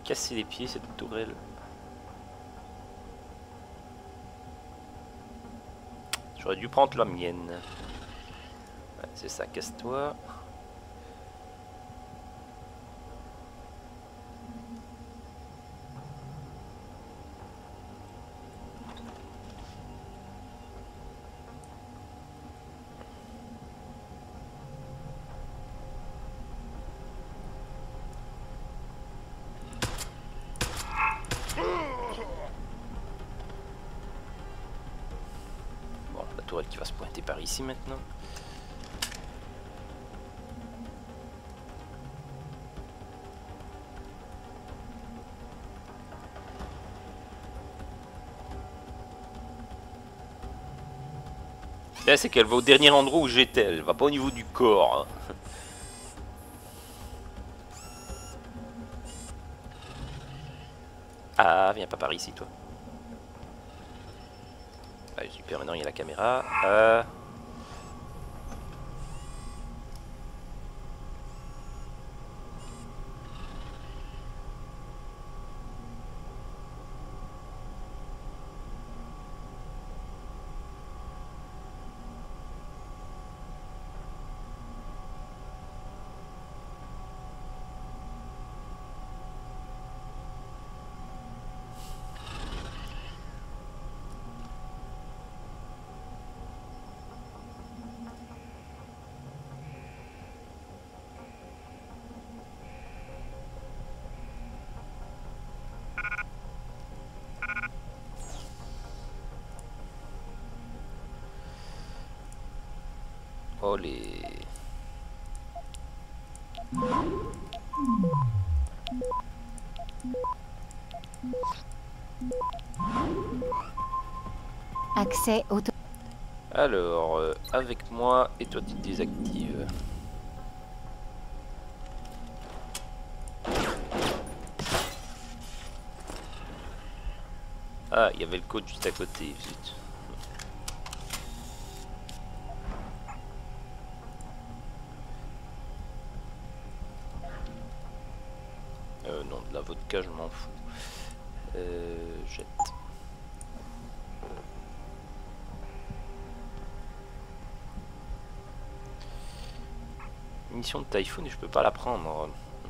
casser les pieds cette tourelle. J'aurais dû prendre la mienne. Ouais, c'est ça, casse-toi. Bon, la tourelle qui va se pointer par ici maintenant. Là, c'est qu'elle va au dernier endroit où j'étais, elle va pas au niveau du corps. Ah, viens pas par ici, toi. Allez, super, maintenant il y a la caméra. Oh les... Accès auto... Alors, avec moi, et toi tu te désactives. Ah, il y avait le code juste à côté, zut. Non, de la vodka, je m'en fous. Jette. Munition de Typhoon, je peux pas la prendre.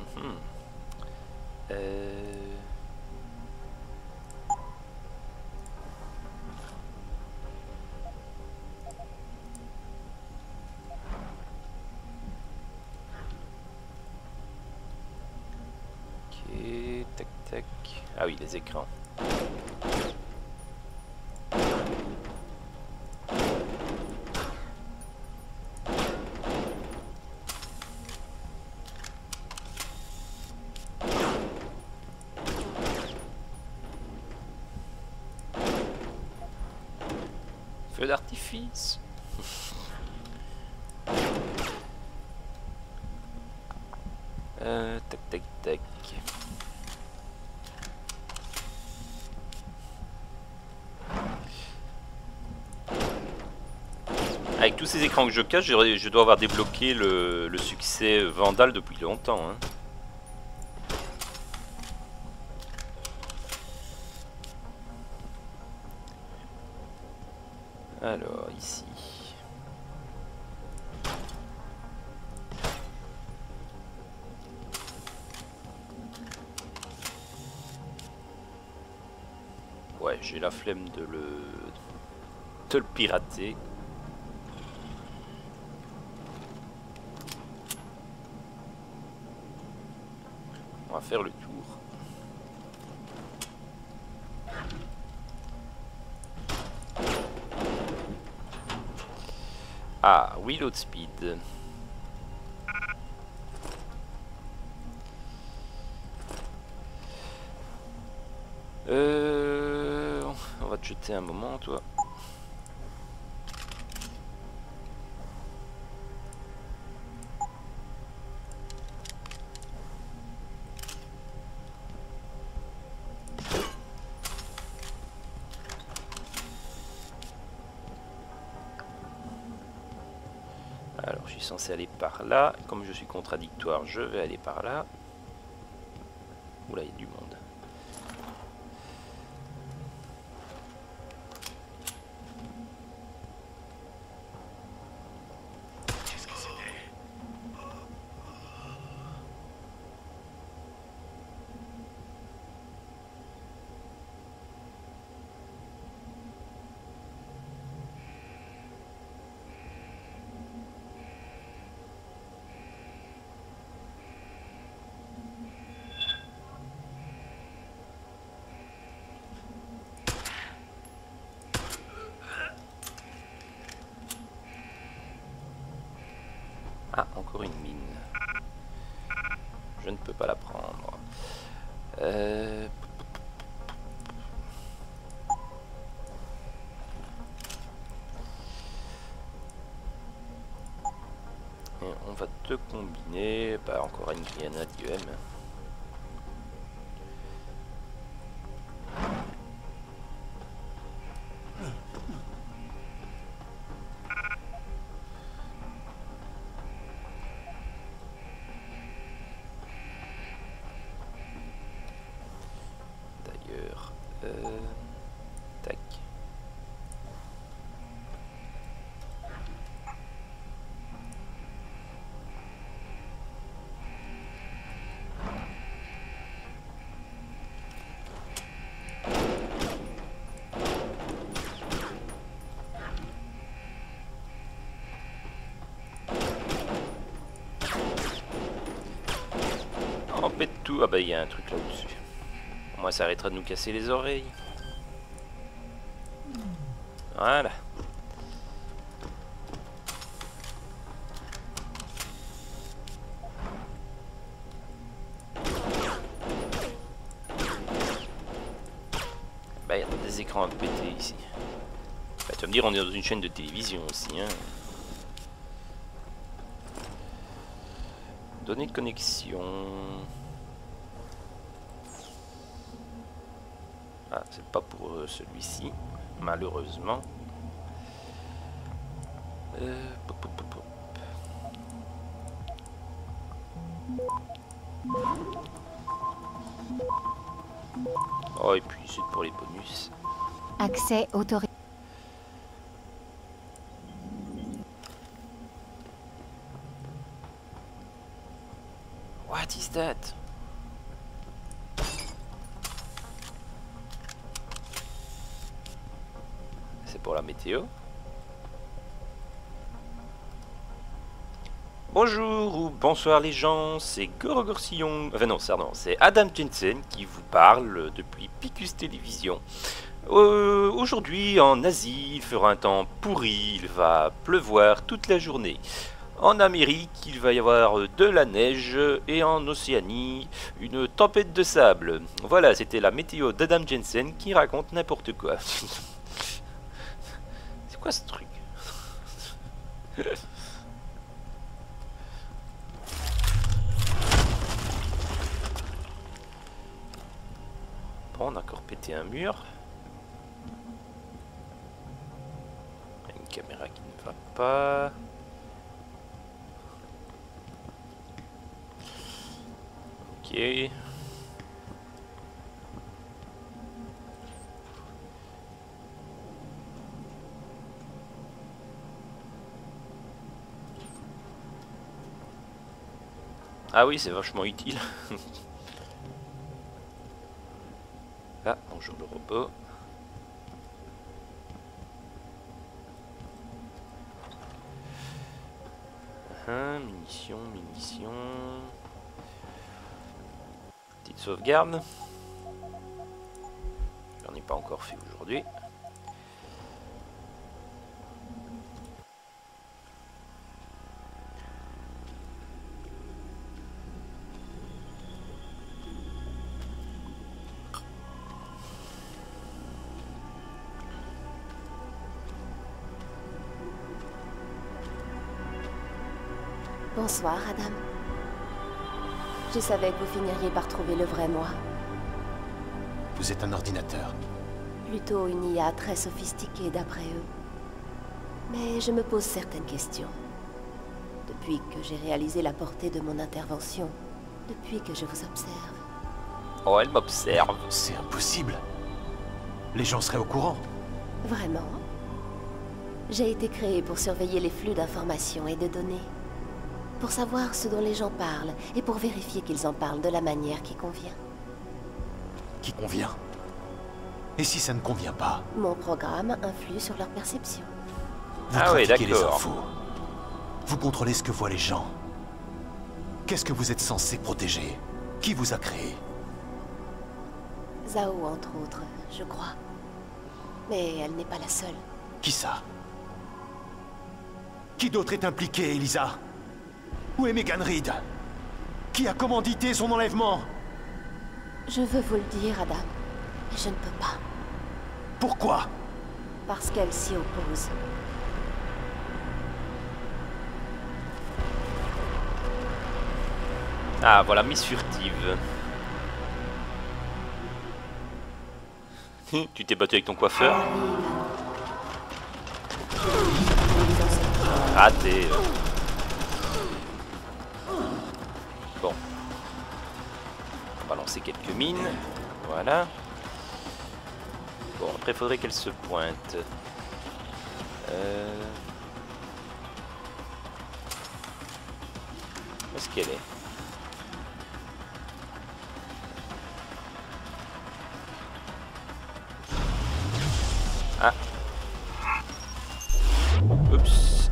Ok, tac tac. Ah oui, les écrans. Feu d'artifice. Tac tac tac. Avec tous ces écrans que je cache, je dois avoir débloqué le succès Vandal depuis longtemps. Hein. Alors, ici. Ouais, j'ai la flemme de le pirater. On va faire le tour. Ah, reload speed. On va te jeter un moment, toi. Alors, je suis censé aller par là. Comme je suis contradictoire, je vais aller par là. Oula, il y a du monde. Ah, encore une mine. Je ne peux pas la prendre. Et on va te combiner. Bah, encore une grenade UM. Tac. On pète tout. Ah bah il y a un truc là-dessus. Au moins ça arrêtera de nous casser les oreilles. Voilà. Bah il y a des écrans à péter ici. Bah, tu vas me dire on est dans une chaîne de télévision aussi hein. Données de connexion. Ah, c'est pas pour celui-ci, malheureusement. Pop, pop, pop, pop. Oh, et puis c'est pour les bonus. Accès autorisé. What is that? C'est pour la météo. Bonjour ou bonsoir les gens, c'est Gorogorcillon. Enfin non, c'est Adam Jensen qui vous parle depuis Picus Télévision. Aujourd'hui en Asie, il fera un temps pourri, il va pleuvoir toute la journée. En Amérique, il va y avoir de la neige et en Océanie, une tempête de sable. Voilà, c'était la météo d'Adam Jensen qui raconte n'importe quoi. C'est quoi ce truc? Bon, on a encore pété un mur. Une caméra qui ne va pas. Ok. Ah oui, c'est vachement utile. Ah, bonjour le robot. Munitions, munitions. Petite sauvegarde. J'en ai pas encore fait aujourd'hui. Bonsoir, Adam. Je savais que vous finiriez par trouver le vrai moi. Vous êtes un ordinateur. Plutôt une IA très sophistiquée d'après eux. Mais je me pose certaines questions. Depuis que j'ai réalisé la portée de mon intervention, depuis que je vous observe. Oh, elle m'observe. C'est impossible. Les gens seraient au courant. Vraiment? J'ai été créée pour surveiller les flux d'informations et de données. Pour savoir ce dont les gens parlent et pour vérifier qu'ils en parlent de la manière qui convient. Qui convient. Et si ça ne convient pas? Mon programme influe sur leur perception. Vous Ah oui, trafiquez les d'accord. infos. Vous contrôlez ce que voient les gens. Qu'est-ce que vous êtes censé protéger? Qui vous a créé? Zhao, entre autres, je crois. Mais elle n'est pas la seule. Qui ça? Qui d'autre est impliqué, Elisa? Où est Megan Reed? Qui a commandité son enlèvement? Je veux vous le dire, Adam. Mais je ne peux pas. Pourquoi? Parce qu'elle s'y oppose. Ah, voilà, Miss Furtive. Tu t'es battu avec ton coiffeur? Raté. Bon. On va lancer quelques mines. Voilà. Bon, après, il faudrait qu'elle se pointe. Où est-ce qu'elle est? Ah. Oups.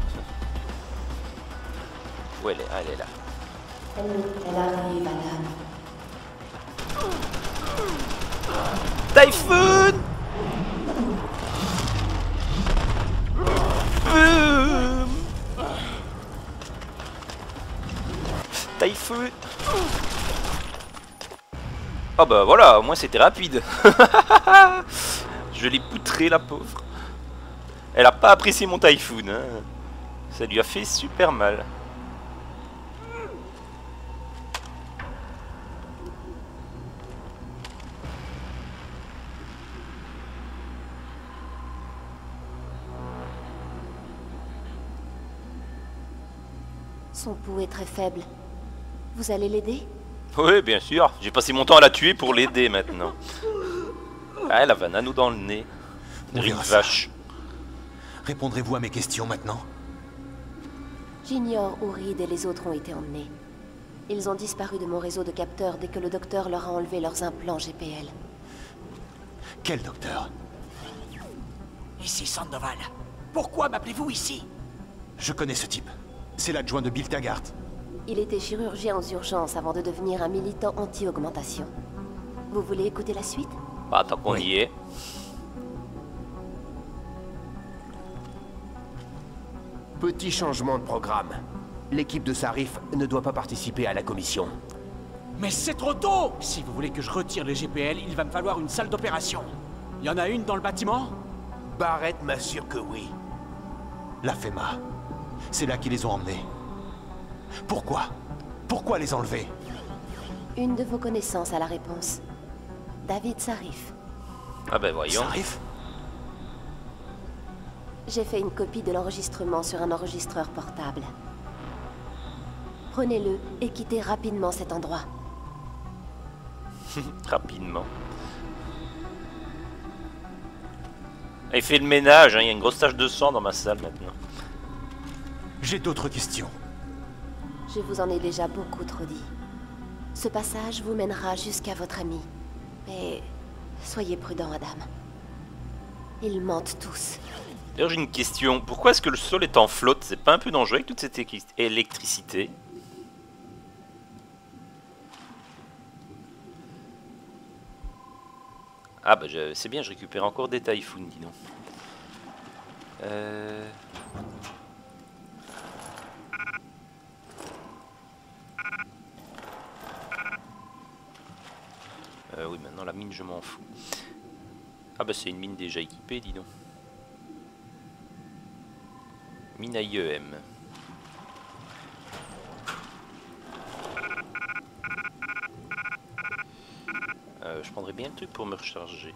Où elle est? Ah, elle est là. Elle arrive, Adam. Typhoon! Typhoon! Ah bah voilà, au moins c'était rapide. Je l'ai poutré, la pauvre. Elle a pas apprécié mon Typhoon, hein. Ça lui a fait super mal. Son pouls est très faible. Vous allez l'aider? Oui, bien sûr. J'ai passé mon temps à la tuer pour l'aider maintenant. Ah, elle avait un anneau dans le nez. On Une verra ça. vache. Répondrez-vous à mes questions maintenant? J'ignore où Reed et les autres ont été emmenés. Ils ont disparu de mon réseau de capteurs dès que le docteur leur a enlevé leurs implants GPL. Quel docteur? Ici Sandoval. Pourquoi m'appelez-vous ici? Je connais ce type. C'est l'adjoint de Bill Taggart. Il était chirurgien aux urgences avant de devenir un militant anti-augmentation. Vous voulez écouter la suite? Bah, tant qu'on Oui. y est. Petit changement de programme. L'équipe de Sarif ne doit pas participer à la commission. Mais c'est trop tôt! Si vous voulez que je retire les GPL, il va me falloir une salle d'opération. Il y en a une dans le bâtiment? Barrett m'assure que oui. La FEMA. C'est là qu'ils les ont emmenés. Pourquoi? Pourquoi les enlever? Une de vos connaissances a la réponse. David Sarif. Ah ben voyons. Sarif? J'ai fait une copie de l'enregistrement sur un enregistreur portable. Prenez-le et quittez rapidement cet endroit. Rapidement. Il fait le ménage, hein. Il y a une grosse tache de sang dans ma salle maintenant. J'ai d'autres questions. Je vous en ai déjà beaucoup trop dit. Ce passage vous mènera jusqu'à votre ami. Mais soyez prudent, Adam. Ils mentent tous. D'ailleurs, j'ai une question. Pourquoi est-ce que le sol est en flotte? C'est pas un peu dangereux avec toute cette électricité? Ah bah c'est bien, je récupère encore des Typhoons, dis donc. Oui, maintenant la mine, je m'en fous. Ah bah c'est une mine déjà équipée, dis donc. Mine à IEM. Je prendrais bien le truc pour me recharger.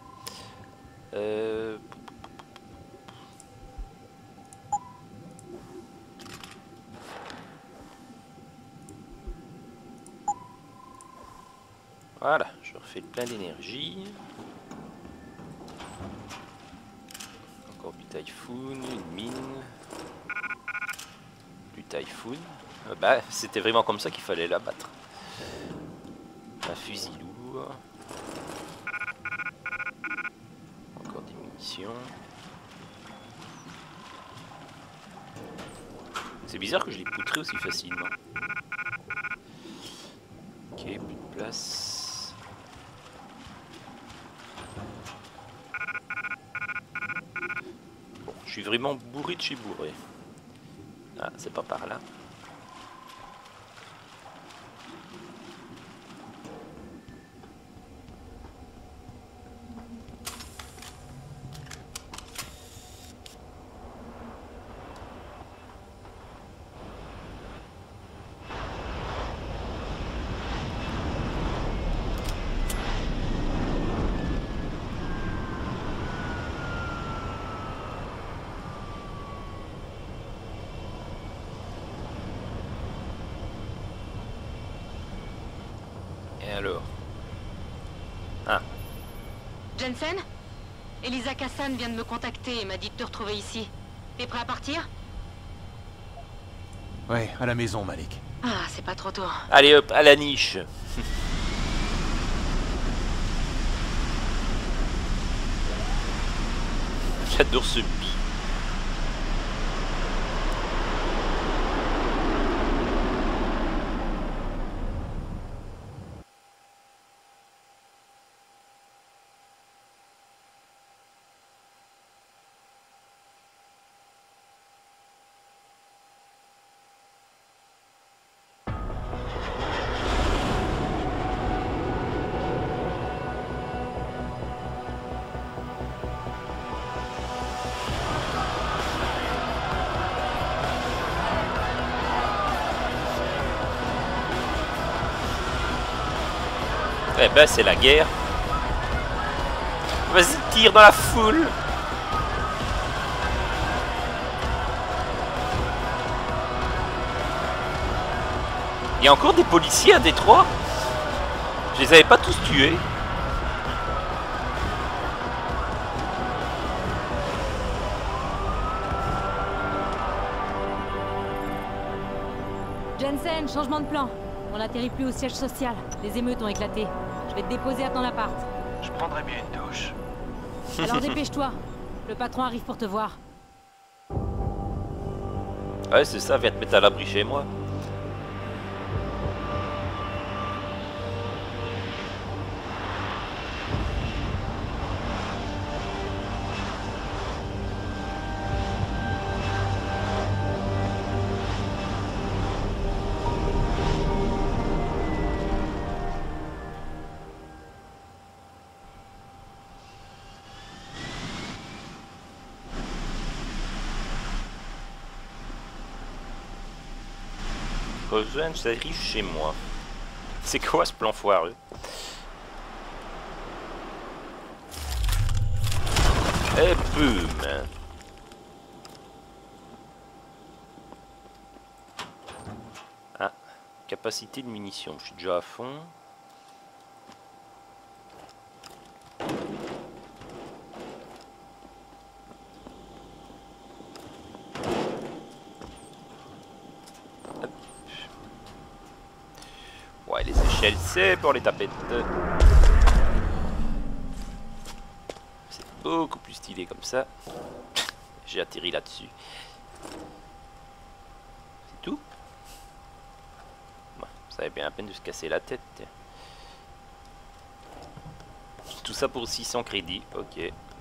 Voilà, je refais le plein d'énergie. Encore du typhoon, une mine. Du typhoon. Bah, c'était vraiment comme ça qu'il fallait la battre. Un fusil lourd. Encore des munitions. C'est bizarre que je l'ai poutré aussi facilement. Ok, plus de place. Bon, je suis vraiment bourré de chez bourré. Ah, c'est pas par là. Et alors? Ah. Jensen? Elisa Kassan vient de me contacter et m'a dit de te retrouver ici. T'es prêt à partir? Ouais, à la maison, Malik. Ah, c'est pas trop tôt. Allez hop, à la niche. J'adore ce bi. Eh ben c'est la guerre. Vas-y, tire dans la foule. Il y a encore des policiers à Détroit. Je les avais pas tous tués. Jensen, changement de plan. On n'atterrit plus au siège social. Les émeutes ont éclaté. Je vais te déposer à ton appart. Je prendrais bien une douche. Alors dépêche-toi. Le patron arrive pour te voir. Ouais, c'est ça, viens te mettre à l'abri chez moi. Revenge, ça arrive chez moi. C'est quoi ce plan foireux? Et boum! Ah, capacité de munitions, je suis déjà à fond. Ouais, les échelles, c'est pour les tapettes. C'est beaucoup plus stylé comme ça. J'ai atterri là-dessus. C'est tout. Bon, ça avait bien la peine de se casser la tête. Tout ça pour 600 crédits, ok.